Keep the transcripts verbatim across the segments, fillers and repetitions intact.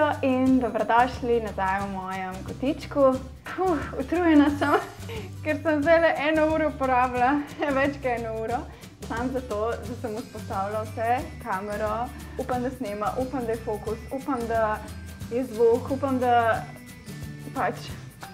Živijo in dobrodošli nazaj v mojem kotičku. Uf, utrujena sem, ker sem zdaj eno uro porabila, več kot eno uro. Sam zato, da sem vzpostavila vse, kamero, upam, da snema, upam, da je fokus, upam, da je zvok, upam, da pač,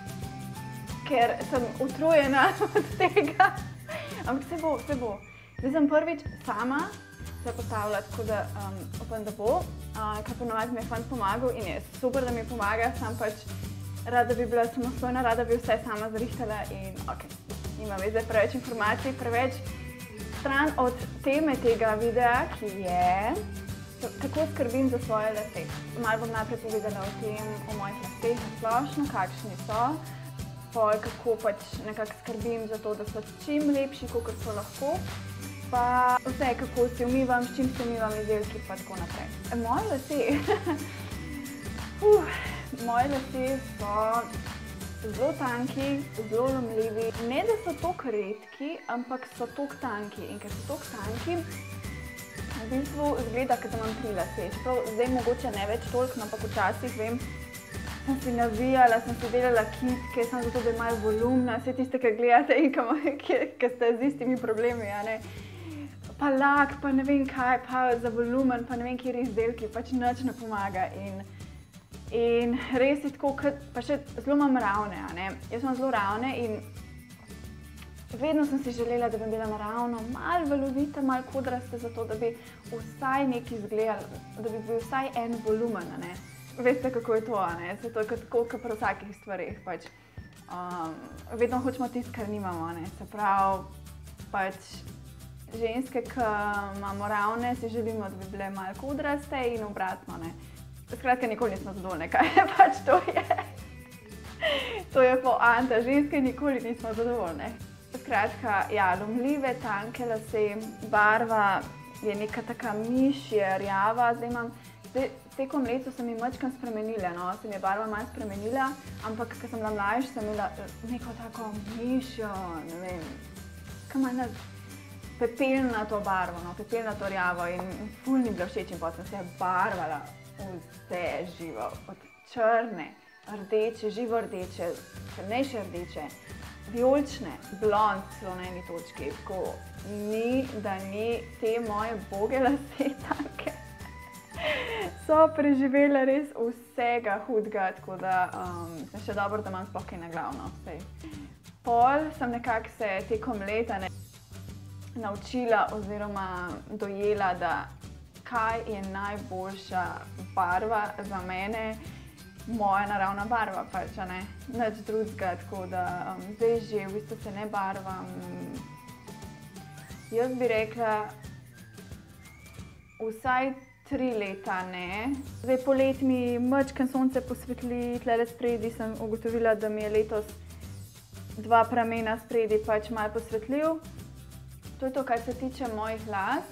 ker sem utrujena od tega. Ampak se bo, se bo. Zdaj sem prvič sama se postavila, tako da um, upam, da bo. Uh, kar ponovadi mi je fant pomagal in je super, da mi pomaga, sam pač rada bi bila samostojna, rada bi vse sama zrihtala in ok, nima veze, preveč informacij, preveč stran od teme tega videa, ki je kako skrbim za svoje lase. Malo bom najprej povedala o tem, o mojih laseh splošno, kakšni so, pol kako pač nekako skrbim za to, da so čim lepši, kakor so lahko, pa vse, kako se umivam, s čim se umivam izdelki, pa tako naprej. Moji lasje, uh, moji lasje so zelo tanki, zelo lomljivi. Ne, da so toliko redki, ampak so toliko tanki. In ker so toliko tanki, v bistvu izgleda, kot da imam tri lase. Čeprav zdaj mogoče ne več toliko, ampak včasih, vem, sem si navijala, sem si delala kitke, sem zato, da je malo volumna, vse tiste, ki gledate in ki ste z istimi problemi, a ne. Pa lak, pa ne vem kaj, pa za volumen, pa ne vem, kjer izdelki, pač nič ne pomaga. In, in res je tako, pa še zelo imam ravne, a ne. Jaz imam zelo ravne in vedno sem si želela, da bi bila naravno malo valovita, malo kodrasta, zato da bi vsaj nekaj izgledala, da bi bil vsaj en volumen, a ne. Veste, kako je to, a ne. Se to je tako, kot pri vsakih stvareh, pač. Um, vedno hočemo tisto, kar nimamo, a ne. Se pravi, pač ženske, ki imamo ravne, si želimo, da bi bile malo kodraste in obratno, ne. Skratka, nikoli nismo zadovoljne, kaj je pač to je. To je poanta, ženske nikoli nismo zadovoljne. Skratka, ja, lomljive, tanke lase, barva je neka taka mišja, rjava, zdaj imam, zdaj tekom leta sem jih majčkeno spremenila, no, se mi je barva malo spremenila, ampak, ko sem bila mlajša, sem imela neko tako mišjo, ne vem, kaj ima pepelnato barvo, no, pepelnato rjavo in ful ni bilo všeč in potem sem se barvala vse živo, od črne, rdeče, živo rdeče, temnejše rdeče, vijolične, blond celo na eni točki, tako ni, da ni te moje boge lase tanke. So preživele res vsega hudega, tako da um, sem še dobro, da imam sploh kaj na glavno. Pol sem nekako se tekom leta ne, naučila oziroma dojela, da kaj je najboljša barva za mene, moja naravna barva pač, a ne, nič drugega, tako da um, zdaj že v bistvu se ne barvam. Jaz bi rekla, vsaj tri leta ne. Zdaj poleti mi majčkeno sonce posvetli, tlele spredi sem ugotovila, da mi je letos dva pramena spredi pač malo posvetljiv. To je to, kar se tiče mojih las.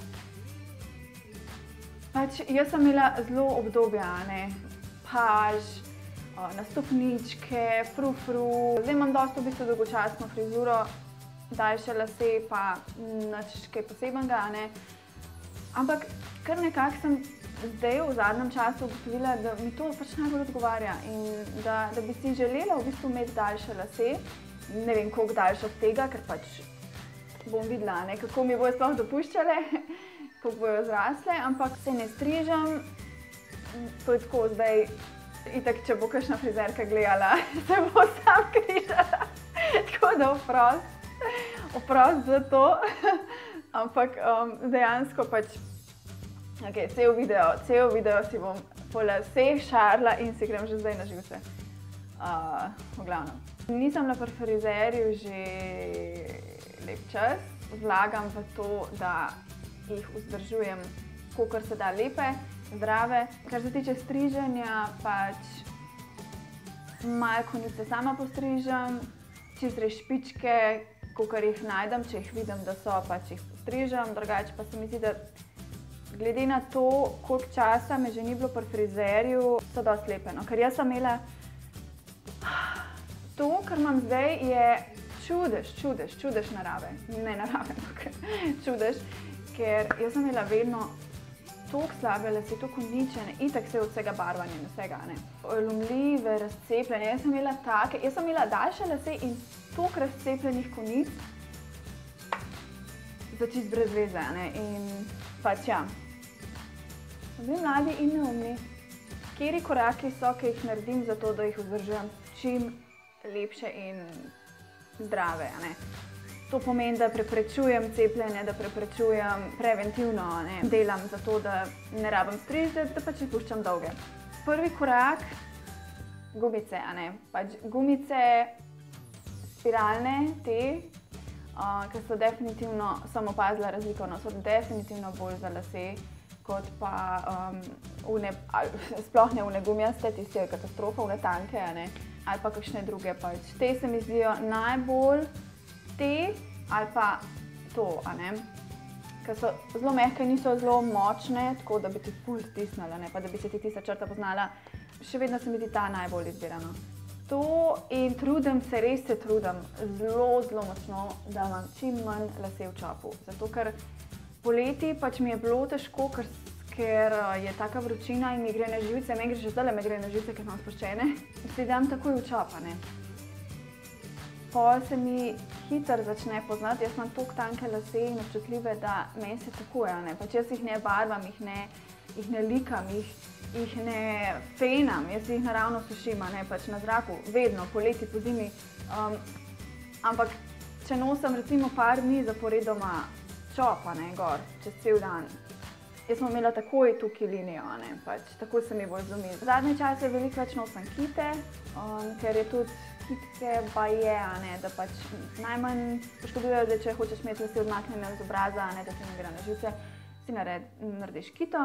Pač jaz sem imela zelo obdobja, ne, paž, na stopničke, frufru. Zdaj imam dosti v bistvu dolgočasno frizuro, daljše lase pa nič kaj posebenega, ne. Ampak kar nekako sem zdaj v zadnjem času ugotovila, da mi to pač najbolj odgovarja in da, da bi si želela v bistvu imeti daljše lase. Ne vem, koliko daljše od tega, ker pač bom videla, ne, kako mi bojo sploh dopuščale, kako bojo zrasle, ampak se ne strižem. To je tako zdaj, itak, če bo kakšna frizerka gledala, se bo sam križala. Tako da oprost, oprost za to. Ampak um, dejansko pač, ok, cel video, cel video si bom po laseh šarla in si grem že zdaj na živce. Uh, v glavnem. Nisem bila pri frizerju že lep čas, vlagam v to, da jih vzdržujem kolikor se da lepe, zdrave. Kar se tiče striženja, pač malo konice sama postrižem, čist res špičke, kolikor jih najdem, če jih vidim, da so, pač jih postrižem, drugače pa se mi zdi, da glede na to, koliko časa me že ni bilo pri frizerju, so dosti lepe, no, ker jaz sem imela to, kar imam zdaj, je čudež, čudež, čudež narave, ne narave, ampak čudež, ker jaz sem imela vedno toliko slabe lase, toliko uničene, itak se od vsega barvanja in vsega, ne. Lomljive, razcepljene, jaz sem imela take, jaz sem imela daljše lase in toliko razcepljenih konic, za čist brez veze, ne, in pač ja. Smo bili mladi in neumni. Kateri koraki so, ki jih naredim za to, da jih vzdržujem čim lepše in zdrave, ne. To pomeni, da preprečujem cepljenje, da preprečujem preventivno, ne, delam za to, da ne rabim strižiti, da pač jih puščam dolge. Prvi korak, gumice, a ne, pač gumice spiralne, te, uh, ki so definitivno, sem opazila razliko, no, so definitivno bolj za lase, kot pa um, une, sploh ne une gumijaste, tiste je katastrofa, une tanke, a ne, ali pa kakšne druge pač. Te se mi zdijo najbolj te ali pa to, a ne, ker so zelo mehke, niso zelo močne, tako da bi ti ful stisnila, ne, pa da bi se ti tista črta poznala. Še vedno se mi zdi ta najbolj izbirana. To in trudim se, res se trudim, zelo, zelo močno, da imam čim manj lase v čopu. Zato, ker poleti pač mi je bilo težko, ker, ker je taka vročina in mi gre na živce, meni gre že zdajle me gre na živce, ker imam sproščene, si dam takoj v čop, a ne. Pol se mi hitro začne poznati, jaz imam toliko tanke lase in občutljive, da meni se takoj, a ne, pač jaz jih ne barvam, jih ne, jih ne likam, jih, jih ne fejnam, jaz jih naravno sušim, a ne, pač na zraku, vedno, poleti, pozimi, um, ampak če nosim recimo par dni zaporedoma čop, a ne, gor, čez cel dan, jaz sem imela takoj tukaj linijo, a ne, pač takoj se mi bolj zlomi. V zadnje čase veliko več nosim kite, um, ker je tudi kitke pa je, a ne, da pač najmanj poškodujejo, da če hočeš imeti lase odmaknjene z obraza, a ne, da ti ne gre na živce, si nared, narediš kito.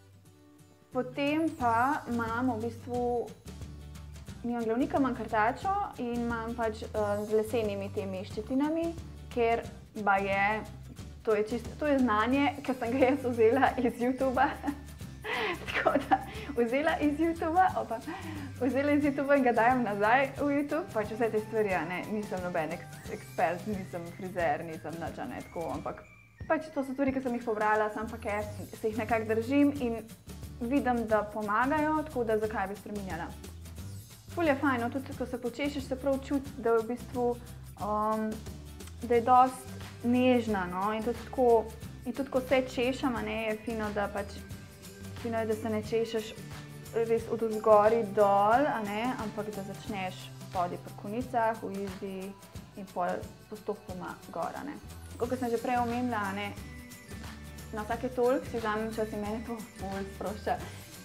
Potem pa imam v bistvu, nimam glavnika, imam krtačo in imam pač uh, z lesenimi temi ščetinami, ker pa je, to je čisto, to je znanje, ker sem ga jaz vzela iz YouTuba. Tako da, vzela iz YouTuba, opa, vzela iz YouTuba in ga dajem nazaj v YouTube, pač vse te stvari, a ne, nisem noben ekspert, nisem frizer, nisem nič, a ne, tako, ampak pač to so stvari, ki sem jih pobrala, sam pa jaz se jih nekako držim in vidim, da pomagajo, tako da zakaj bi spreminjala. Ful je fajn, no, tudi ko se počešeš, se prav čuti, da je v bistvu, um, da je dost nežna, no, in tudi tako, in tudi ko se češam, a ne, je fino, da pač fino je, da se ne češeš res od vzgori dol, a ne, ampak da začneš spodaj pri konicah, v izdi in pol postopoma gor, a ne. Tako, kot sem že prej omenila, a ne, na vsake toliko si vzamem čas in mene to ful sprošča.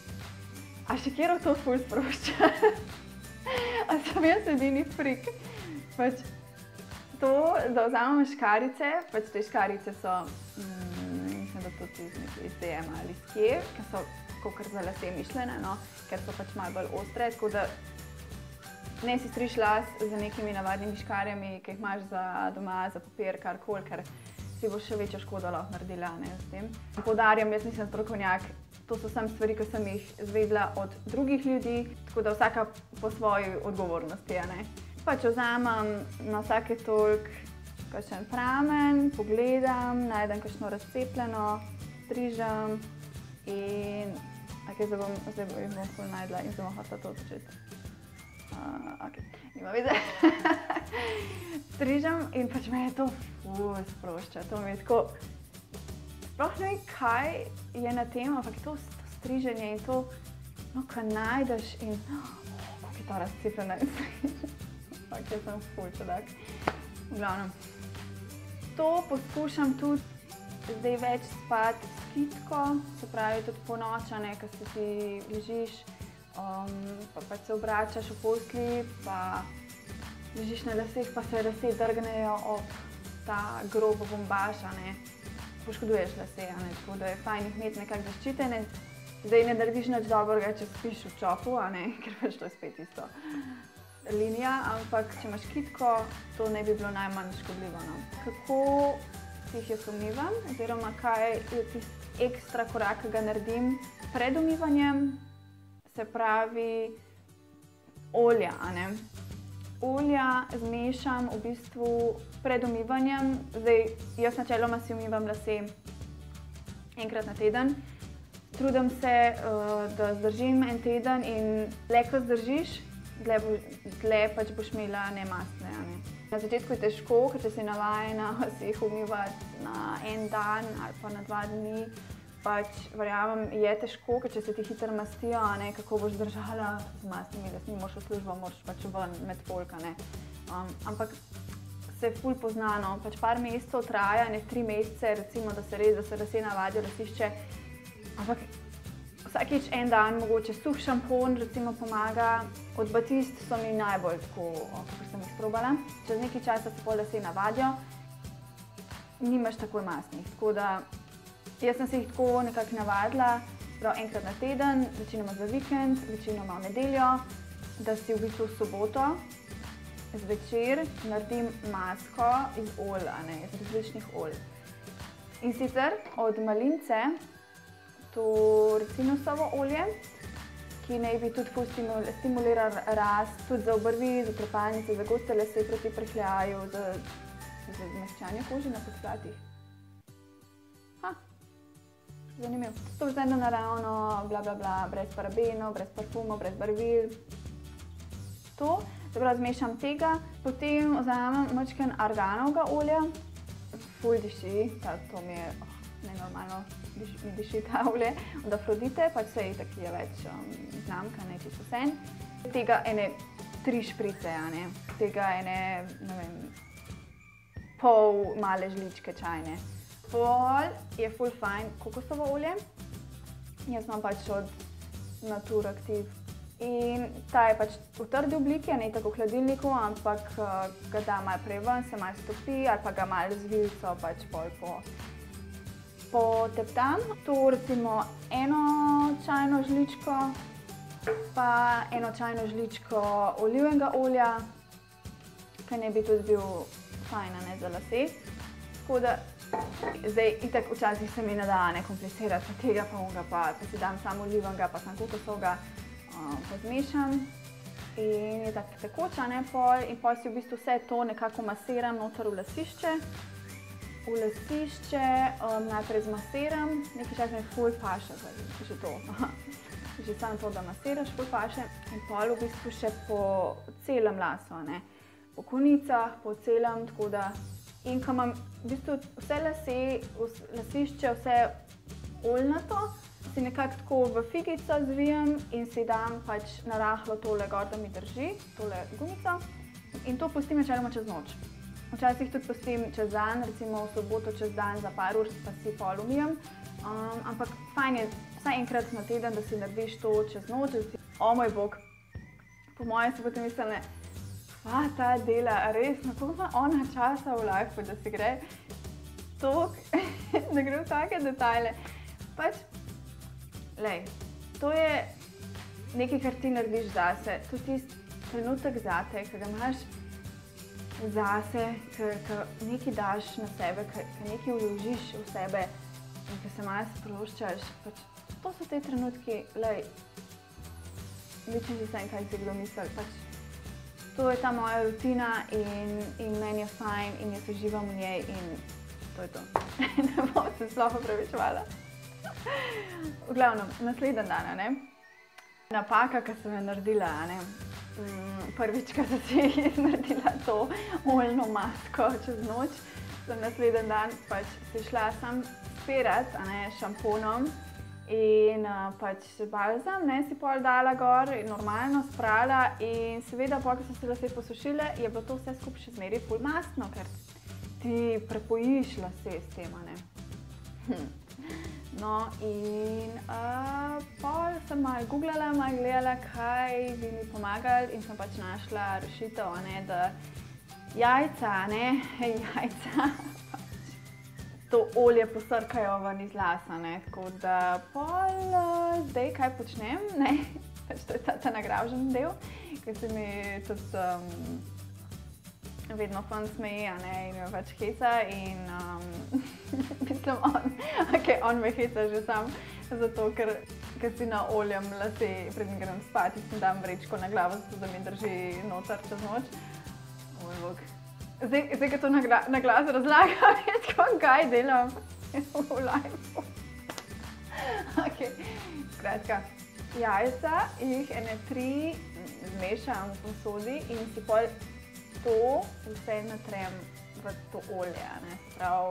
A še kjero to ful sprošča? A sem jaz edini frik? Pač to, da vzamem škarice, pač te škarice so, mm, mislim, da tudi iz, iz D M ali iz kje, ker so kakor za lase mišljene, no, ker so pač malo bolj ostre, tako da ne si striž las z nekimi navadnimi škarjami, ki jih imaš za doma, za papir, karkoli, ker si boš še večjo škodo lahko naredila, ne, s tem. Poudarjam, jaz nisem strokovnjak, to so samo stvari, ki sem jih izvedela od drugih ljudi, tako da vsaka po svoji odgovornosti, a ne. Pač vzamem na vsake toliko kakšen pramen, pogledam, najdem kakšno razcepljeno, strižem in ok, zdaj bom, zdaj bom ful najdla in zdaj bom hotela to začeti. Uh, ok, nima veze. Strižem in pač me je to ful sprošča, to mi je tako, sploh ne vem, kaj je na tem, ampak to, to striženje in to, no, ko najdeš in, oh, kako je to razcepljena in strižem. Ok, jaz sem ful čudak. V glavnem. To poskušam tudi zdaj več spati s kitko, se pravi tudi po nočane, ko se ti ležiš, um, pa pač se obračaš v posli, pa ležiš na laseh, pa se lase drgnejo ob ta grobo bombaž, a ne, poškoduješ lase, a ne, tako da je fajn jih imeti nekako zaščitene. Zdaj ne narediš nič dobrega, če spiš v čopu, a ne, ker pač to je spet isto linija, ampak če imaš kitko, to ne bi bilo najmanj škodljivo, no. Kako si jih jaz umivam, oziroma kaj je tisti ekstra korak, ki ga naredim pred umivanjem, se pravi olja, a ne. Olja zmešam v bistvu pred umivanjem, zdaj jaz načeloma si umivam lase enkrat na teden, Trudim se, da zdržim en teden in dlje, ko zdržiš, dlje pač boš imela nemastne. Ne. Na začetku je težko, ker če si navajena si jih umivati na en dan ali pa na dva dni, pač verjamem, je težko, ker če se ti hitro mastijo, ne, kako boš zdržala z mastnimi lasmi, moraš v službo, moraš pač ven med folk, ne. Um, ampak se ful pozna, no, pač par mesecev traja, ne tri mesece, recimo, da se res, da se lasje navadijo, lasišče, ampak vsakič en dan, mogoče suh šampon, recimo, pomaga. Od Batist so mi najbolj tako, kako sem jih probala. Čez nekaj časa se pol lasje navadijo, nimaš takoj mastnih, tako da jaz sem se jih tako nekako navadila, prav enkrat na teden, večinoma za vikend, večinoma v nedeljo, da si v bistvu v soboto zvečer naredim masko iz olj, ne, iz različnih olj. In sicer od malince, to ricinusovo olje, ki naj bi tudi ful stimulira rast, tudi za obrvi, za trepalnice, za goste lase proti prhljaju, za, za zmehčanje kože na podplatih. Ha, zanimivo. sto procentno naravno, bla, bla, bla, brez parabenov, brez parfumov, brez barvil. To, se pravi, zmešam tega, potem vzamem majčken arganovega olja, ful diši, to mi je oh, nenormalno, diš, mi diši ta olje, od Afrodite, pač se je taki je več um, znamka, ne čisto vsem. Tega ene tri šprice, ne, tega ene, ne vem, pol male žličke čajne. Pol je ful fajn kokosovo olje, jaz imam pač od Nature Active. In ta je pač v trdi obliki, ne tako v hladilniku, ampak ga da malo prej ven, se malo stopi ali pa ga malo z vilico pač pol po, poteptam. To recimo eno čajno žličko, pa eno čajno žličko olivnega olja, ki ne bi tudi bil fajn, ne, za lase. Tako da zdaj itak včasih se mi ne da ne komplicirati, pa tega pa onga pa, pa si dam samo olivnega, pa sam kokosovega. Pozmešam in je tako tekoča, ne, pol, in pol si v bistvu vse to nekako masiram noter v lasišče. V lasišče um, najprej zmasiram, nekaj časa mi ful paše, že to, že samo to, da masiraš, ful paše. In pol v bistvu še po celem lasu, ne, po konicah, po celem, tako da. In ko imam v bistvu vse lase, lasišče, vse oljnato, si nekako tako v figico zvijem in si dam pač narahlo tole gor, da mi drži, tole gumico. In to pustim načeloma čez noč. Včasih tudi pustim čez dan, recimo v soboto čez dan za par ur, pa si pol umijem. Um, ampak fajn je vsaj enkrat na teden, da si narediš to čez noč. O moj bog, po mojem si potem mislila, kva ta dela, res, na koliko ima ona časa v lifeu, da si gre tok, da gre v take detajle. Pač, lej, to je nekaj, kar ti narediš zase, to je tisti trenutek zate, ki ga imaš zase, ki nekaj daš na sebe, ki nekaj vložiš v sebe in ki se malo sproščaš. Pač, to so te trenutki, lej, liči si sem, kaj si kdo misel. Pač, to je ta moja rutina in, in meni je fajn in jaz uživam v njej in to je to. Ne bom se sploh opravičevala. V glavnem, naslednji dan, ne? Napaka, ki sem jo naredila, ne? Prvič, ko sem si naredila to oljno masko čez noč, sem naslednji dan pač si šla sam spirat, ne, s šamponom in pač balzam, ne, si pol dala gor in normalno sprala in seveda, pol, ko so se lase posušile, je bilo to vse skupaj še zmeraj ful mastno, ker ti prepojiš lase s tem, ne. Hm. No, in uh, pol sem malo googlala, malo gledala, kaj bi mi pomagali in sem pač našla rešitev, ne, da jajca, ne, jajca, pač to olje posrkajo ven iz lasa, ne, tako da pol uh, zdaj kaj počnem, ne, pač to je ta, ta nagražen del, ki se mi tudi um, vedno fun smeji, ne, in me pač heca in um, mislim, on, ok, on me heca že sam, zato, ker, ker si na oljem lase, preden grem spat, in si dam vrečko na glavo, zato da mi drži noter čez noč. Moj bog. Zdaj, zdaj, ko to na, na glas razlagam, je tako, kaj delam v lifeu. Okay. Skratka, jajca jih ene tri zmešam v posodi in si pol to vse natrem v to olje, ne, se pravi,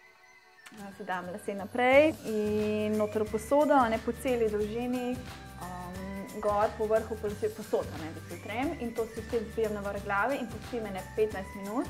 si dam lase naprej in noter v posodo, ne, po celi dolžini, um, gor po vrhu posoda, ne, da si utrem in to si vse zbijem na vrh glave in pustim ene petnajst minut.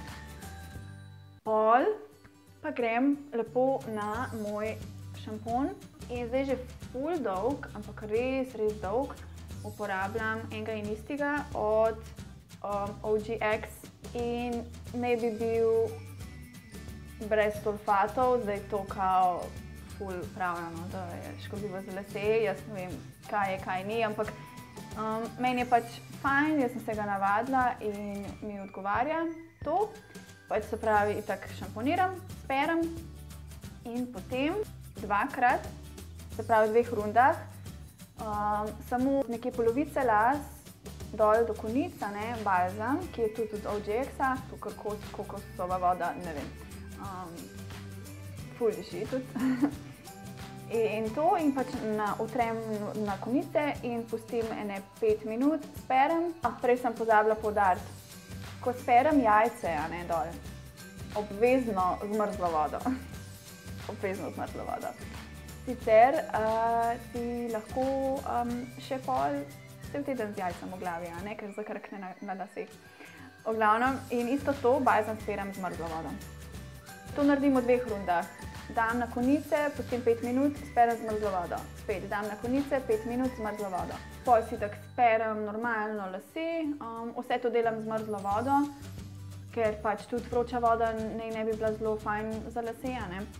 Pol pa grem lepo na moj šampon in zdaj že ful dolg, ampak res, res dolg, uporabljam enega in istega od um, O G X in naj bi bil brez sulfatov, zdaj to kao ful pravijo, no, da je škodljivo za lase, jaz ne vem, kaj je, kaj ni, ampak um, meni je pač fajn, jaz sem se ga navadila in mi odgovarja to. Pač se pravi, itak šamponiram, sperem in potem dvakrat, se pravi v dveh rundah, um, samo nekje polovice las dol do konic, ne, balzam, ki je tudi od O G X-a, tukaj kokosova voda, ne vem, um, ful diši tudi. In to in pač na, utrem na konice in pustim ene pet minut, sperem, a prej sem pozabila poudariti. Ko sperem jajce, a ne, dol, obvezno zmrzlo vodo. Obvezno zmrzlo vodo. Sicer uh, si lahko um, še pol cel teden z jajcem v glavi, a ne, ker zakrkne na, na laseh. V glavnem, in isto to balzam sperem zmrzlo vodo. To naredim v dveh rundah. Dam na konice, pustim pet minut, sperem zmrzlo vodo. Spet dam na konice, pet minut, zmrzlo vodo. Pol si tak sperem normalno lase, um, vse to delam z zmrzlo vodo, ker pač tudi vroča voda ne, ne bi bila zelo fajn za lase, a ne.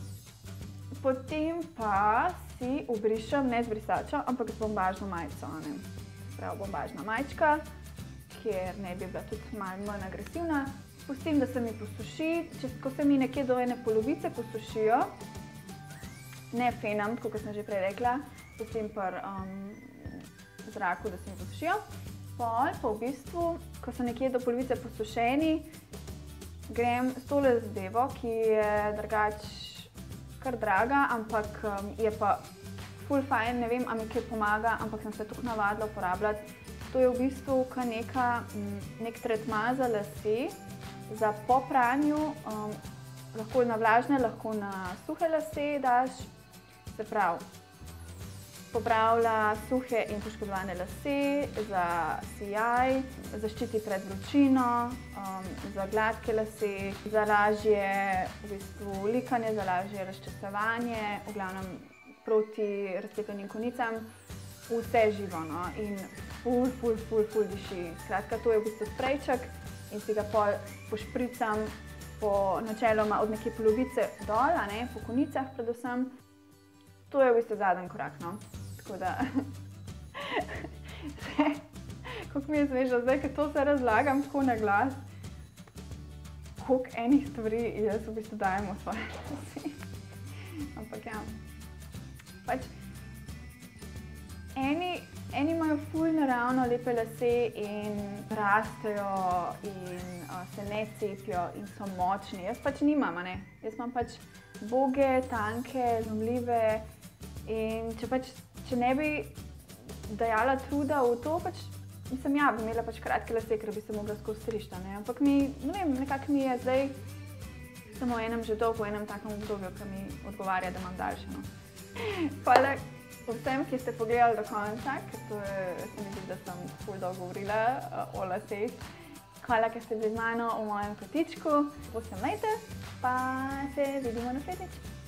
Potem pa si obrišem, ne z brisačo, ampak z bombažno majico, a ne. Prav bombažna majčka, kjer ne bi bila tudi malo manj agresivna. Pustim, da se mi posuši, če, ko se mi nekje do ene polovice posušijo, ne fenam, tako kot sem že prej rekla, pustim pri um, zraku, da se mi posušijo. Pol pa v bistvu, ko so nekje do polovice posušeni, grem s tole zadevo, ki je drugač kar draga, ampak um, je pa ful fajn, ne vem, a mi kaj pomaga, ampak sem se tukaj navadila uporabljati. To je v bistvu kar neka, nek tretma za lase, za po pranju, um, lahko na vlažne, lahko na suhe lase daš, se pravi, popravlja suhe in poškodovane lase, za sijaj, zaščiti pred vročino, um, za gladke lase, za lažje v bistvu likanje, za lažje razčesovanje, v glavnem proti razcepljenim konicam, vse živo, no, in ful, ful, ful, ful diši. Skratka, to je v bistvu sprejček in si ga pol pošpricam po načeloma od nekje polovice dol, a ne, po konicah predvsem. To je v bistvu zadnji korak, no. Tako da, koliko mi je smešno zdaj, ker to se razlagam tako na glas, koliko enih stvari jaz v bistvu dajem v svoje lase. Ampak ja, pač, eni, eni imajo ful naravno lepe lase in rastejo in uh, se ne cepijo in so močni. Jaz pač nimam, a ne. Jaz imam pač boge, tanke, zlomljive in če pač Če ne bi dajala truda v to, pač, mislim, ja, bi imela pač kratke lase, ker bi se mogla skozi strišta, ne, ampak mi, ne vem, nekako mi je zdaj samo enem že dolgo, v enem takem obdobju, ki mi odgovarja, da imam daljše, no. Hvala vsem, ki ste pogledali do konca, ker to je, se mi zdi, da sem ful dolgo govorila uh, o laseh. Hvala, ker ste bili z mano v mojem kotičku. Posebejte, pa se vidimo naslednjič.